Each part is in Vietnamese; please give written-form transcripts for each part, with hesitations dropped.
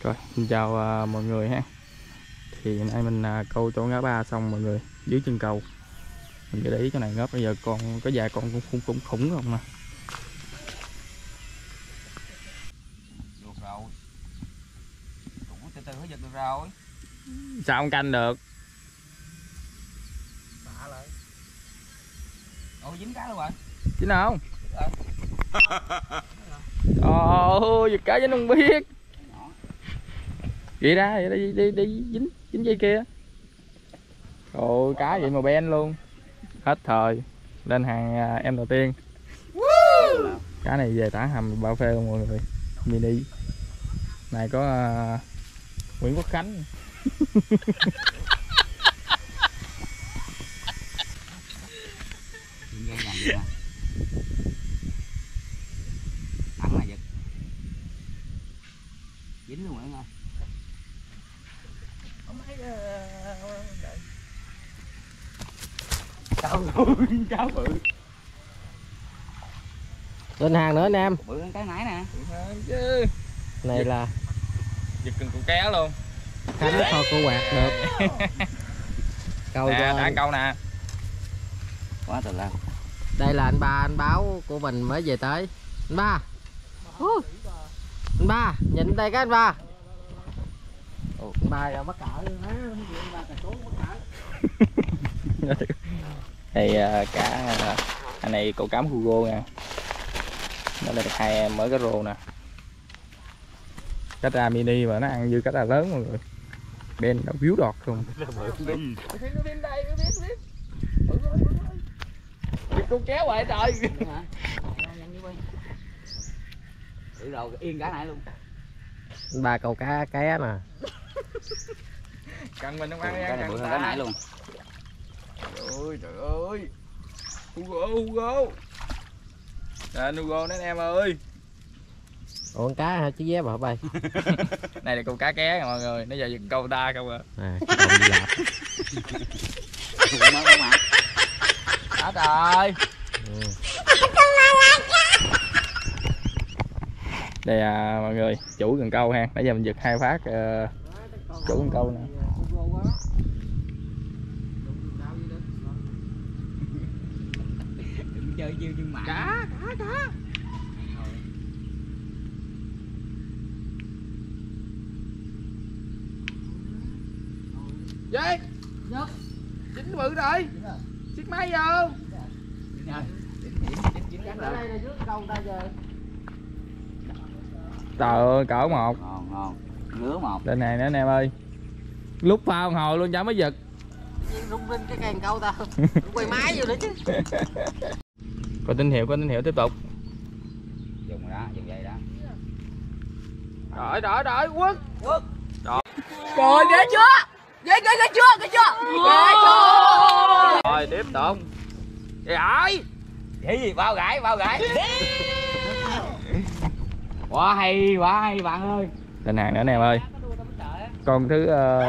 Rồi, xin chào mọi người ha. Thì nay mình câu chỗ ngã ba xong mọi người, dưới chân cầu mình để ý chỗ này ngớp. Bây giờ còn có vài con cũng khủng không nè. Được rồi. Cũng từ từ mới giật được rồi. Sao không canh được? Bạ lại. Ôi dính cá luôn rồi. Dính không? Ồ, giật cá dính không biết. Vậy ra vậy đi dính dây kia. Ồ, cá vậy mà ben luôn. Hết thời. Lên hàng em đầu tiên. Cá này về tả hầm bao phê luôn mọi người. Mini. Này có Nguyễn Quốc Khánh. Thẳng là giật. Dính luôn rồi. Cáo bự. Lên hàng nữa anh em. Bự hơn cái nãy nè. Chứ. Này là Giật cần cụ kéo luôn. Khánh kho cô quạt được. Câu nè, cho đã câu nè. Quá trời lan. đây là anh ba, anh báo của mình mới về tới. Anh ba. Anh ba, nhìn đây cái anh ba. Anh ba rồi mắc cỡ luôn á. Anh ba cà xuống mắc cỡ. Thì cá anh này cậu cám Hugo nha. Nó là được 2 em mới cái rô nè. Cách ra mini mà nó ăn như cách ra lớn mọi người. Ben nó biếu đọt luôn. Con kéo vậy trời. Được rồi, yên cả nãy luôn. Anh ba câu cá ké nè. Cần mình không ăn nha. Cái này bự hơn cái nãy luôn. Trời ơi. Hugo. Nè Hugo nè em ơi. Ủa con cá hả chứ dép hả bay? Này là câu cá ké nè mọi người, nó giờ dừng câu ta không à. Câu đi lạp. Đã trời. Đây mọi người, chủ cần câu ha. Nãy giờ mình giật 2 phát chủ cần câu nè. Đừng chơi chiêu nhưng mà Cá. Dây. Dính bự rồi. Xiết máy vô. Trời ơi, cỡ một. Ngon. Lứa một. Lên này nữa anh em ơi. Lúc pha một hồi luôn chả mới giật. Rung rinh cái càng câu tao. Quay máy vô nữa chứ. Có tín hiệu tiếp tục. Dùng đó, dùng dây đó. Rồi, quất. Rồi, ghê chưa? Ghê chưa? Rồi, tiếp tục. Rồi. Cái gì? Bao gãi. Quá hay bạn ơi. Lên hàng nữa anh em ơi. Con thứ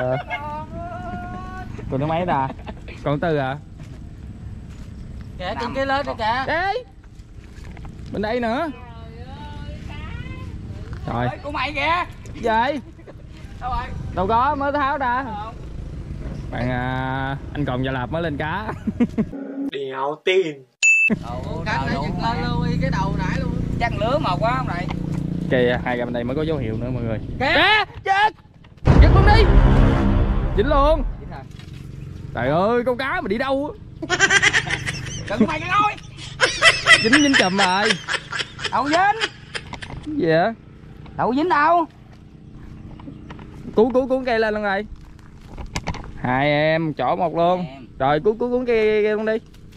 con thứ mấy ta? Con tư à? Kìa trên kia lên đi kìa. Ê. Bên đây nữa. Rồi. Của mày kìa. Vậy? Đâu rồi? Đâu có, mới tháo ra. Bạn anh còn Gia Lạp mới lên cá. Đèo tiền. Cá nãy giật lên luôn cái đầu nãy luôn. Chắc lứa một quá không này. Kìa, hai bên đây mới có dấu hiệu nữa mọi người. Kìa, chết. Giật luôn đi. Dính luôn. Dính rồi. Trời ơi, con cá mà đi đâu á. Đừng mày cái thôi. Dính chùm rồi. Đâu dính. Cái gì vậy? Đâu dính đâu. Cuốn cây lên luôn rồi. Hai em chỏ một luôn. Rồi cuốn cây luôn đi.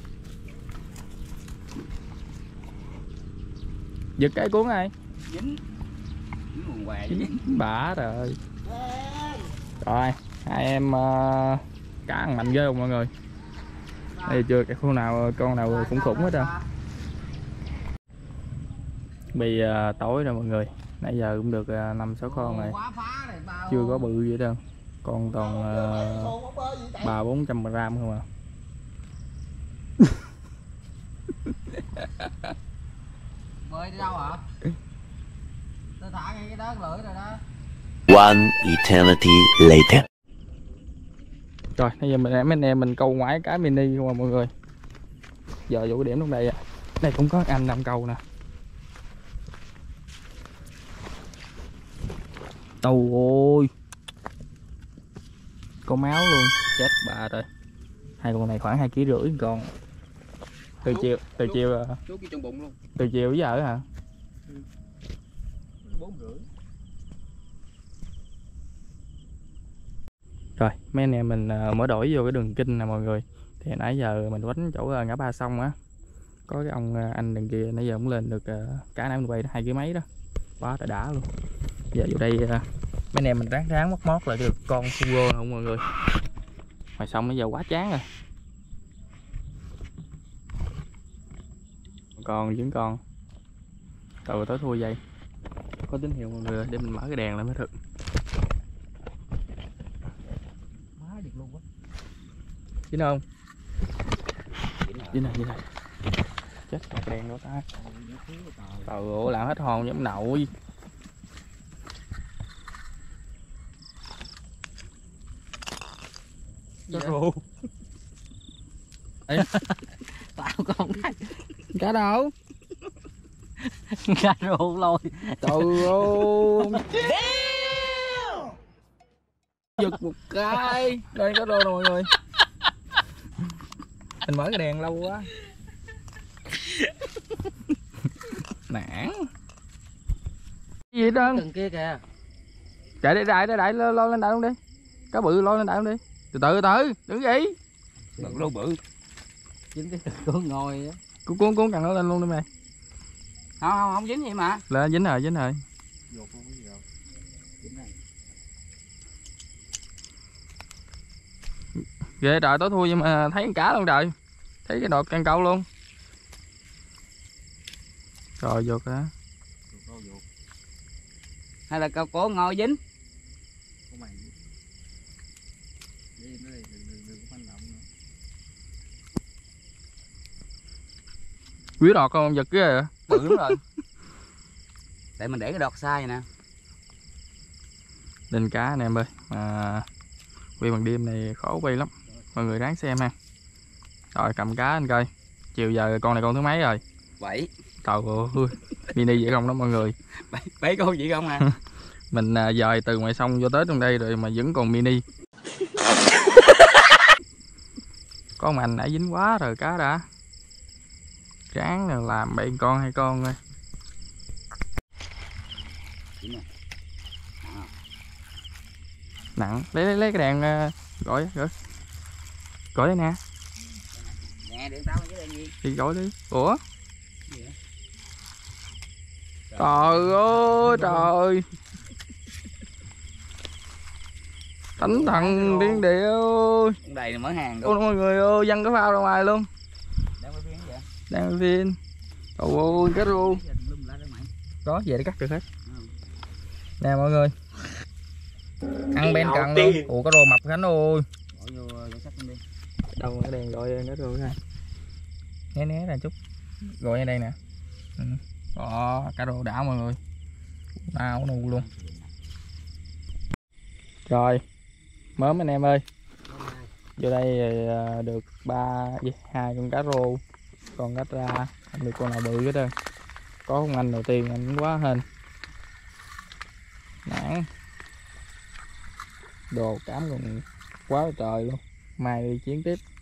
Giật cái cuốn này. Dính quần què dính. Bả rồi. Rồi, hai em cá ăn mạnh ghê không mọi người. Đây chưa cái con nào khủng hết trơn. Bây tối rồi mọi người. Nãy giờ cũng được 5-6 con này. Chưa có bự gì hết trơn. Con toàn 300-400 gram không à. Bơi đi đâu hả? Tôi thả ngay cái đó lưỡi rồi đó. One eternity later. Rồi bây giờ mấy anh em mình câu ngoái cá mini không à mọi người. Giờ vô cái điểm lúc đây à. Đây cũng có anh đang câu nè. Tàu ôi, có máu luôn, chết bà rồi. Hai con này khoảng 2,5 kg con. Từ chiều Chú trong bụng luôn. từ chiều tới giờ hả? 4,5. Rồi mấy anh em mình mở đổi vô cái đường kinh nè mọi người. Thì nãy giờ mình quánh chỗ ngã ba sông á, có cái ông anh đằng kia nãy giờ cũng lên được cá nãy mình quay 2 kg mấy đó, quá đã luôn. Giờ vô đây mấy anh em mình ráng mót lại được con sugo không mọi người. Ngoài sông bây giờ quá chán rồi. Còn vẫn còn từ tới thua dây, có tín hiệu mọi người để mình mở cái đèn lại mới được. Dính không? Dính này chết cái đèn đó ta. Trời ơi làm hết hồn giống nội. Cá rô. Tao con Cá đâu? cá rô lôi. Trời ơi. Giật một cái. Đây cá rô rồi mọi người. Mình mở cái đèn lâu quá. Nản. Cái gì đó? Cần kia kìa. Chạy đi đại lo lên đại luôn đi. Cá bự lo lên đại luôn đi. Từ từ đừng gì. Bự luôn bự. Dính cái con ngồi á. Cuốn cần nó lên luôn đi mày. Không dính gì mà. Lên dính rồi. Dính này. Ghê trời tối thui nhưng mà thấy con cá luôn trời. Thấy cái đọt can câu luôn. Rồi vô cá. Hay là câu cố ngồi dính. Quý đọt con giật cái à. Bự lắm rồi. Để mình để cái đọt sai nè. Đình cá anh em ơi. Mà quay bằng đêm này khó quay lắm. Mọi người ráng xem ha. Rồi cầm cá anh coi. Chiều giờ con này con thứ mấy rồi? 7. Trời ơi. Mini vậy không đó mọi người. 7 con vậy không à. Mình dời từ ngoài sông vô tới trong đây rồi mà vẫn còn mini. Con mà anh nãy dính quá rồi cá đã. Ráng là làm 7 con 2 con thôi. Nặng. Lấy cái đèn gọi đây nè. Nè điện tao chứ đèn gì. Đi gọi đi. Ủa? Trời ơi trời. Thánh thần điên điệu. Đầy mở hàng Ôi mọi người ơi, văng cái phao ra ngoài luôn. Đang quay phim. Trời ơi cá rô. Có về để cắt được hết. Nè mọi người. Ăn bên cạnh luôn. Ủa cá rô mập Khánh ơi. Đâu cái đèn gọi cá rô ra. Né ra chút. Gọi ở đây nè. Đó, cá rô đã mọi người. Bao nụ luôn. Rồi. Mớm anh em ơi. Vô đây được 2 con cá rô. Còn cá ra không được con nào bự hết trơn. Có con anh đầu tiên anh quá hên. Nản. Đồ cám còn quá trời luôn. Mai đi chiến tiếp.